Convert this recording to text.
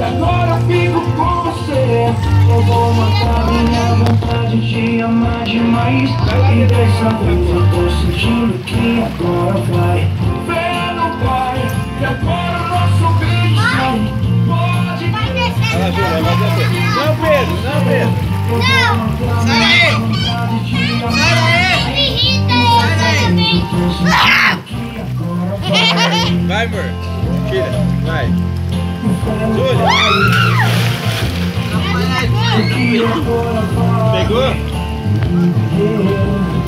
agora eu fico com você. Eu vou matar minha vontade de amar demais. E dessa vez eu tô sentindo que agora vai. Fé no Pai, e agora o nosso beijo sai. Pode descer. Não, Pedro, não, Pedro. Não! Sai daí! Sai daí! Me irrita ele! Vai, amor. Tira, vai. Júlia. Pegou?